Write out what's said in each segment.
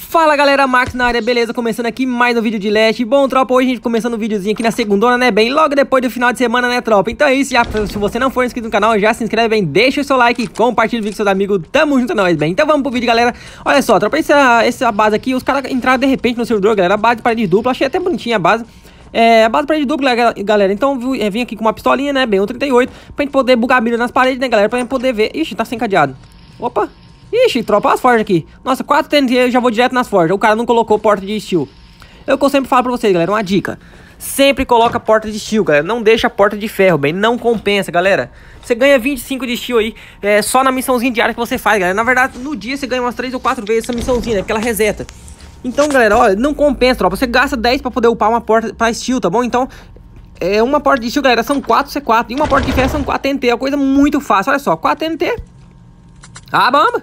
Fala galera, Max na área, beleza? Começando aqui mais um vídeo de Leste. Bom, tropa, hoje a gente começando um videozinho aqui na segundona, né, bem? Logo depois do final de semana, né, tropa? Então é isso, já, se você não for inscrito no canal, já se inscreve bem, deixa o seu like, compartilha o vídeo com seus amigos, tamo junto a nós, bem? Então vamos pro vídeo, galera. Olha só, tropa, essa base aqui, os caras entraram de repente no servidor, galera, a base de parede dupla, achei até bonitinha a base. A base de parede dupla, galera, então vim aqui com uma pistolinha, né, bem, um 38, pra gente poder bugar milho nas paredes, né, galera, pra gente poder ver. Ixi, tá sem cadeado. Opa! Ixi, tropa, as forjas aqui. Nossa, 4 TNT, eu já vou direto nas forjas. O cara não colocou porta de steel. Eu sempre falo pra vocês, galera, uma dica. Sempre coloca porta de steel, galera. Não deixa a porta de ferro, bem. Não compensa, galera. Você ganha 25 de steel aí, só na missãozinha diária que você faz, galera. Na verdade, no dia você ganha umas 3 ou 4 vezes essa missãozinha, né? Porque ela reseta. Então, galera, olha, não compensa, tropa. Você gasta 10 pra poder upar uma porta pra steel, tá bom? Então, uma porta de steel, galera, são 4 C4. E uma porta de ferro são 4 TNT. É uma coisa muito fácil, olha só. 4 TNT. Ah, bamba.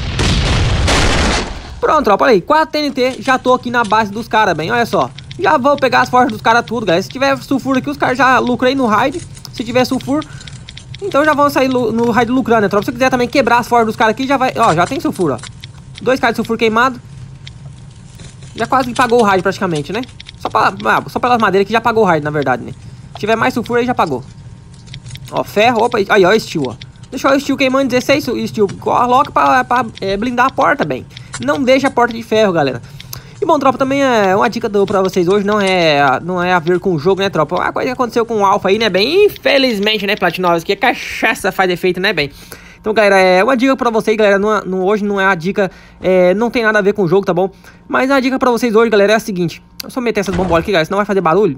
Pronto, tropa, olha aí, 4 TNT, já tô aqui na base dos caras, bem, olha só. Já vou pegar as forjas dos caras tudo, galera. Se tiver sulfuro aqui, os caras já lucrei no raid. Se tiver sulfuro, então já vão sair no raid lucrando, né, tropa? Se quiser também quebrar as forjas dos caras aqui, já vai, ó, já tem sulfuro, ó. 2 caras de sulfuro queimado. Já quase pagou o raid praticamente, né? Só pelas madeiras que já pagou o raid, na verdade, né? Se tiver mais sulfuro aí, já pagou. Ó, ferro, opa, aí, ó, steel, ó. Deixa o steel queimando, 16 steel. Coloca pra blindar a porta, bem. Não deixa a porta de ferro, galera. E bom, tropa, também é uma dica pra vocês hoje. Não é a ver com o jogo, né, tropa? Uma coisa que aconteceu com o Alpha aí, né, bem? Infelizmente, né, Platinovski, que a cachaça faz efeito, né, bem? Então, galera, uma dica pra vocês, galera. Hoje não é a dica, não tem nada a ver com o jogo, tá bom? Mas a dica pra vocês hoje, galera, é a seguinte. Eu só meter essas bombolas aqui, galera, senão vai fazer barulho.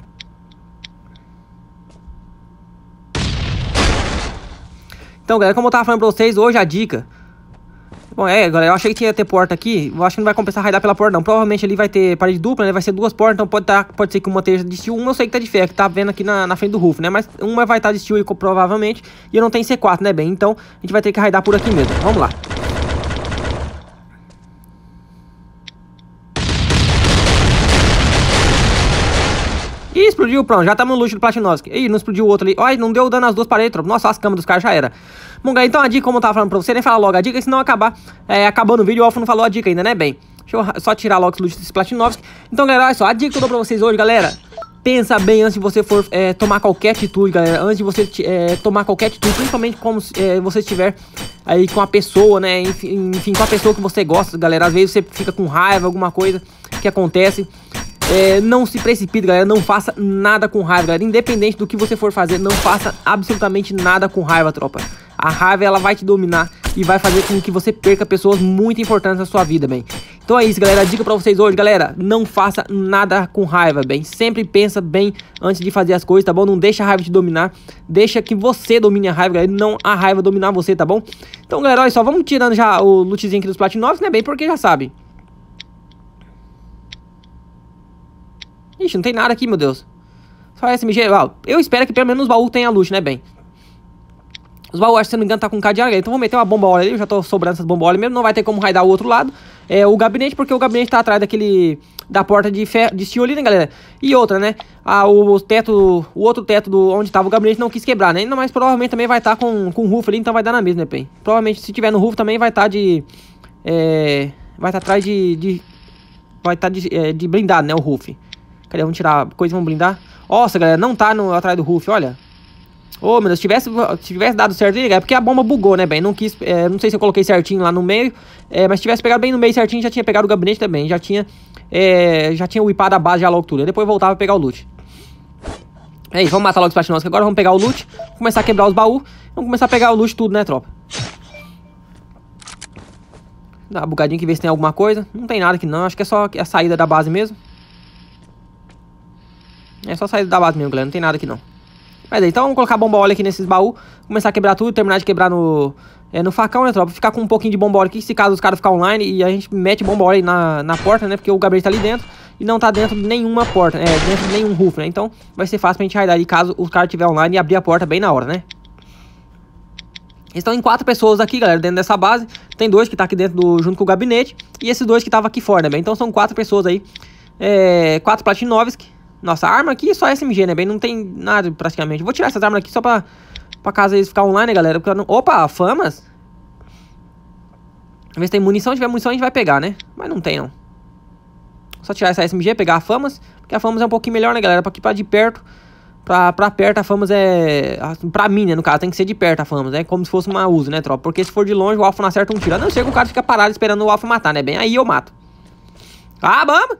Então, galera, como eu tava falando pra vocês, hoje a dica... Bom, galera, eu achei que ia ter porta aqui. Eu acho que não vai compensar raidar pela porta, não. Provavelmente ali vai ter parede dupla, né? Vai ser 2 portas, então pode ser que uma esteja de steel. Uma eu sei que tá de ferro, que tá vendo aqui na frente do roof, né? Mas uma vai estar de steel provavelmente. E eu não tenho C4, né, bem? Então, a gente vai ter que raidar por aqui mesmo. Vamos lá. Ih, explodiu, pronto, já estamos no luxo do Platinovski. Ih, não explodiu o outro ali. Olha, não deu dano nas 2 paredes, tropa. Nossa, as camas dos caras já era. Bom, galera, então a dica, como eu tava falando pra você, nem falar logo a dica, senão acabar acabando o vídeo. O Alpha não falou a dica ainda, né, bem? Deixa eu só tirar logo esse luxo desse Platinovski. Então, galera, olha só, a dica que eu dou pra vocês hoje, galera. Pensa bem antes de você for tomar qualquer atitude, galera. Antes de você tomar qualquer atitude, principalmente como você estiver aí com a pessoa, né? Enfim, com a pessoa que você gosta, galera. Às vezes você fica com raiva, alguma coisa que acontece. Não se precipite, galera, não faça nada com raiva, galera. Independente do que você for fazer, não faça absolutamente nada com raiva, tropa. A raiva, ela vai te dominar e vai fazer com que você perca pessoas muito importantes na sua vida, bem. Então é isso, galera, a dica pra vocês hoje, galera, não faça nada com raiva, bem. Sempre pensa bem antes de fazer as coisas, tá bom? Não deixa a raiva te dominar, deixa que você domine a raiva, galera, não a raiva dominar você, tá bom? Então, galera, olha só, vamos tirando já o lootzinho aqui dos Platinovs, né, bem, porque já sabe. Ixi, não tem nada aqui, meu Deus. Só SMG. Eu espero que pelo menos os baús tenha loot, né, bem? Os baús, se não me engano, tá com cadeado. Então vou meter uma bomba óleo ali. Eu já tô sobrando essas bombas óleo mesmo. Não vai ter como raidar o outro lado. O gabinete, porque o gabinete tá atrás da porta de steel ali, né, galera? E outra, né? O outro teto onde tava o gabinete não quis quebrar, né? Mas provavelmente também vai estar com o roof ali. Então vai dar na mesma, né, bem? Provavelmente se tiver no roof também vai estar vai estar atrás vai estar de blindado, né? O roof. Cadê? Vamos tirar coisa e vamos blindar. Nossa, galera, não tá atrás do roof, olha. Ô, meu Deus, se tivesse dado certo aí, galera, porque a bomba bugou, né, bem? Não quis, não sei se eu coloquei certinho lá no meio. Mas se tivesse pegado bem no meio certinho, já tinha pegado o gabinete também. Já tinha whipado a base já logo tudo. Aí depois voltava pra pegar o loot. É isso, vamos matar logo os Platinovs, que agora vamos pegar o loot. Começar a quebrar os baús. Vamos começar a pegar o loot tudo, né, tropa? Dá uma bugadinha aqui, ver se tem alguma coisa. Não tem nada aqui não, acho que é só a saída da base mesmo. É só sair da base mesmo, galera. Não tem nada aqui, não. Mas aí, então vamos colocar bomba óleo aqui nesses baús. Começar a quebrar tudo. Terminar de quebrar no facão, né, tropa? Ficar com um pouquinho de bomba óleo aqui. Se caso os caras ficarem online. E a gente mete bomba óleo aí na porta, né? Porque o gabinete tá ali dentro. E não tá dentro de nenhuma porta. Dentro de nenhum roof, né? Então vai ser fácil pra gente raidar ali caso o cara estiver online e abrir a porta bem na hora, né? Estão em 4 pessoas aqui, galera, dentro dessa base. Tem 2 que tá aqui dentro junto com o gabinete. E esses 2 que estavam aqui fora, né, bem? Então são 4 pessoas aí. 4 Platinovski. Nossa, a arma aqui é só SMG, né, bem? Não tem nada praticamente. Vou tirar essas armas aqui só pra caso eles ficarem online, né, galera? Porque opa, famas. ver se tem munição. Se tiver munição a gente vai pegar, né? Mas não tem, não. Só tirar essa SMG, pegar a Famas. Porque a Famas é um pouquinho melhor, né, galera? Aqui pra de perto. Pra perto a Famas é... Pra mim, né, no caso, tem que ser de perto a Famas. É como se fosse uma Uzi, né, tropa? Porque se for de longe, o Alpha não acerta um tiro. A não ser que o cara fica parado esperando o Alpha matar, né? Bem, aí eu mato. Ah, vamos!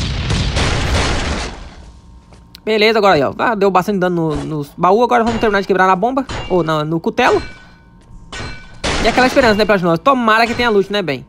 Beleza, agora aí, ó. Ah, deu bastante dano nos baús. Agora vamos terminar de quebrar na bomba. Ou no cutelo. E aquela esperança, né, pra nós. Tomara que tenha loot, né, bem?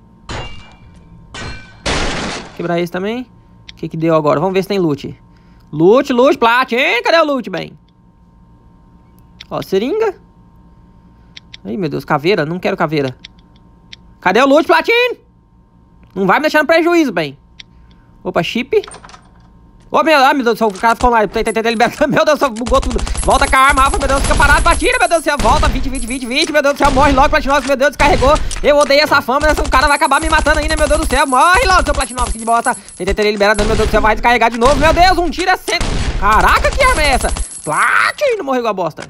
Quebrar esse também. O que deu agora? Vamos ver se tem loot. Loot, platin. Cadê o loot, bem? Ó, seringa. Ai, meu Deus, caveira. Não quero caveira. Cadê o loot, platin? Não vai me deixar no prejuízo, bem. Opa, chip. Ô, meu Deus do céu, o cara ficou lá. Tentei liberar. Meu Deus do céu, bugou tudo. Volta com a arma, Alpha, meu Deus, fica parado, platina, meu Deus do céu. Volta, 20, meu Deus do céu, morre logo, Platinox, meu Deus, descarregou. Eu odeio essa fama, o cara vai acabar me matando ainda, meu Deus do céu. Morre logo, seu Platinox, que de bota. Tentei liberar, meu Deus do céu, vai descarregar de novo. Meu Deus, um tiro é cento. Caraca, que arma é essa? Platino, morreu igual a bosta.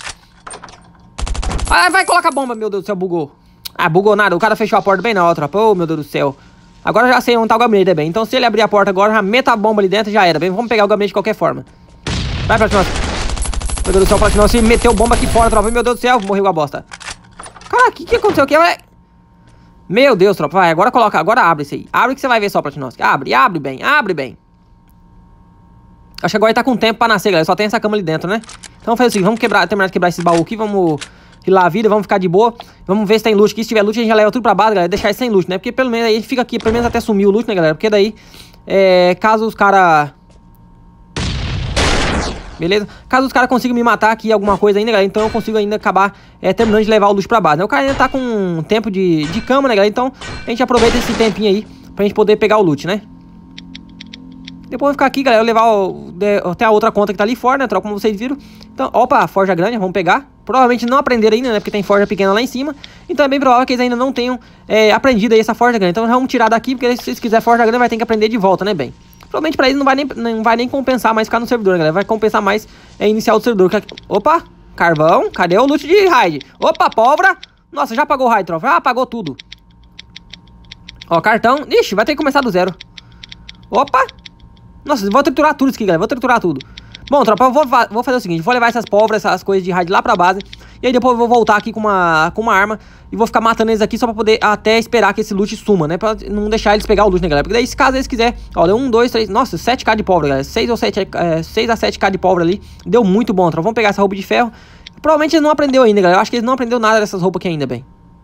Vai, coloca a bomba, meu Deus do céu, bugou. Ah, bugou nada, o cara fechou a porta bem na outra. Pô, meu Deus do céu. Agora eu já sei onde tá o gabinete, bem. Então se ele abrir a porta agora, já meta a bomba ali dentro, já era, bem. Vamos pegar o gabinete de qualquer forma. Vai, Platinox. Meu Deus do céu, Platinox meteu bomba aqui fora, tropa. Meu Deus do céu, morreu com a bosta. Cara, o que aconteceu aqui? Meu Deus, tropa. Vai, agora coloca, agora abre isso aí. Abre que você vai ver só, Platinox. Abre bem, abre bem. Acho que agora ele tá com tempo pra nascer, galera. Só tem essa cama ali dentro, né? Então vamos fazer o seguinte, vamos terminar de quebrar esses baús aqui, vamos... lá a vida, vamos ficar de boa. Vamos ver se tem loot aqui. Se tiver loot, a gente já leva tudo pra base, galera. Deixar isso sem loot, né? Porque pelo menos aí a gente fica aqui, pelo menos até sumir o loot, né, galera? Porque daí, caso os caras... Beleza? Caso os caras consigam me matar aqui alguma coisa ainda, galera, então eu consigo ainda acabar terminando de levar o loot pra base, né? O cara ainda tá com tempo de cama, né, galera? Então a gente aproveita esse tempinho aí pra gente poder pegar o loot, né? Depois eu vou ficar aqui, galera, eu levar até a outra conta que tá ali fora, né, troca, como vocês viram. Então, opa, forja grande, vamos pegar. Provavelmente não aprenderam ainda, né, porque tem forja pequena lá em cima. Então é bem provável que eles ainda não tenham aprendido aí essa forja grande. Então vamos tirar daqui, porque se eles quiserem forja grande vai ter que aprender de volta, né, bem. Provavelmente pra eles não vai nem compensar mais ficar no servidor, né, galera. Vai compensar mais iniciar o servidor. Opa, carvão, cadê o loot de raid? Opa, pólvora. Nossa, já apagou o raid, tropa, já apagou tudo. Ó, cartão, ixi, vai ter que começar do zero. Opa. Nossa, vou triturar tudo isso aqui, galera. Vou triturar tudo. Bom, tropa, eu vou fazer o seguinte. Vou levar essas pólvoras, essas coisas de raid lá pra base. E aí depois eu vou voltar aqui com uma arma. E vou ficar matando eles aqui só pra poder até esperar que esse loot suma, né? Pra não deixar eles pegar o loot, né, galera? Porque daí, se caso eles quiserem... Ó, deu 1, 2, 3... Nossa, 7k de pólvora, galera. 6 a 7k de pólvora ali. Deu muito bom, tropa. Vamos pegar essa roupa de ferro. Provavelmente eles não aprendeu ainda, galera. Eu acho que eles não aprendeu nada dessas roupas aqui ainda, bem.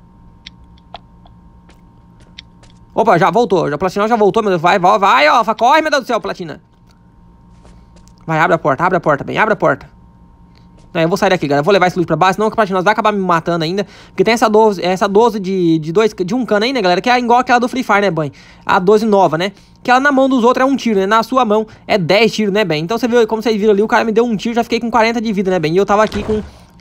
Opa, já voltou. O Platinão já voltou, meu Deus. Vai, ó. Corre, meu Deus do céu, Platina. Vai, abre a porta, bem, abre a porta. Eu vou sair daqui, galera, eu vou levar esse loot pra base, senão o Platinox vai acabar me matando ainda. Porque tem essa 12 de um cano aí, né, galera, que é igual aquela do Free Fire, né, bem. A 12 nova, né, que ela na mão dos outros é um tiro, né, na sua mão é 10 tiros, né, bem. Então você viu, como vocês viram ali, o cara me deu um tiro, já fiquei com 40 de vida, né, bem. E eu tava aqui com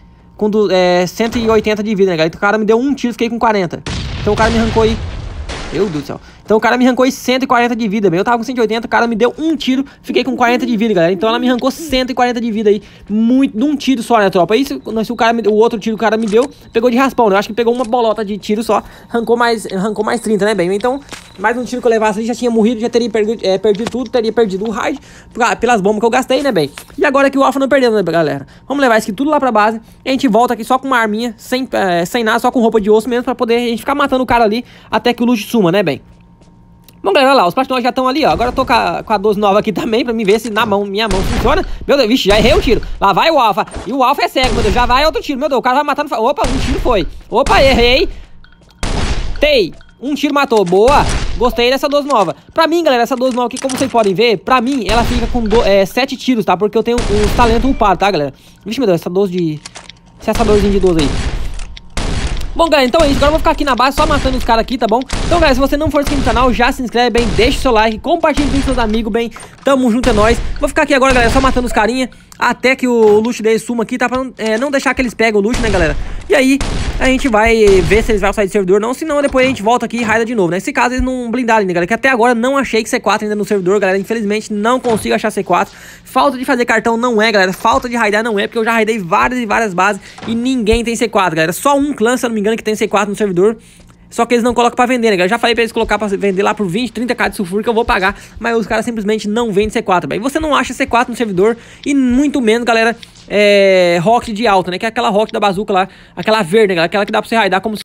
180 de vida, né, galera. Então o cara me deu um tiro, fiquei com 40. Então o cara me arrancou aí... Meu Deus do céu. Então o cara me arrancou aí 140 de vida, bem. Eu tava com 180, o cara me deu um tiro, fiquei com 40 de vida, galera. Então ela me arrancou 140 de vida aí, muito, de um tiro só, né, tropa? Isso, se o outro tiro que o cara me deu, pegou de raspão, né? Eu acho que pegou uma bolota de tiro só, arrancou mais 30, né, bem? Então, mais um tiro que eu levasse ali, já tinha morrido, já teria perdido tudo, teria perdido o raid pelas bombas que eu gastei, né, bem? E agora que o Alpha não perdeu, né, galera? Vamos levar isso aqui tudo lá pra base, e a gente volta aqui só com uma arminha, sem nada, só com roupa de osso mesmo, pra poder a gente ficar matando o cara ali, até que o loot suma, né, bem? Bom, galera, olha lá, os Platinox já estão ali, ó. Agora eu tô com a 12 nova aqui também, pra me ver se minha mão funciona. Meu Deus, vixe, já errei o tiro. Lá vai o Alpha. E o Alpha é cego, meu Deus, já vai outro tiro. Meu Deus, o cara vai matando... Opa, um tiro foi. Opa, errei. Um tiro matou, boa. Gostei dessa 12 nova. Pra mim, galera, essa 12 nova aqui, como vocês podem ver, pra mim, ela fica com 7 tiros, tá? Porque eu tenho os talentos upados, tá, galera? Vixe, meu Deus, essa 12 de... Essa 12 de 12 aí. Bom, galera, então é isso. Agora eu vou ficar aqui na base só matando os caras aqui, tá bom? Então, galera, se você não for inscrito no canal, já se inscreve, bem, deixa o seu like, compartilha com seus amigos, bem. Tamo junto, é nóis. Vou ficar aqui agora, galera, só matando os carinha até que o loot deles suma aqui, tá? Pra não deixar que eles peguem o loot, né, galera? E aí, a gente vai ver se eles vão sair do servidor ou não. Se não, depois a gente volta aqui e raida de novo, né? Nesse caso, eles não blindaram ainda, galera. Que até agora não achei que C4 ainda no servidor, galera. Infelizmente, não consigo achar C4. Falta de fazer cartão não é, galera. Falta de raidar não é, porque eu já raidei várias e várias bases e ninguém tem C4, galera. Só um clã, se eu não me engano, que tem C4 no servidor. Só que eles não colocam pra vender, né, galera? Eu já falei pra eles colocar pra vender lá por 20, 30k de sulfuro que eu vou pagar, mas os caras simplesmente não vendem C4, velho. Você não acha C4 no servidor e muito menos, galera, rocket de alta, né? Que é aquela rocket da bazuca lá, aquela verde, né, galera? Aquela que dá pra você raidar como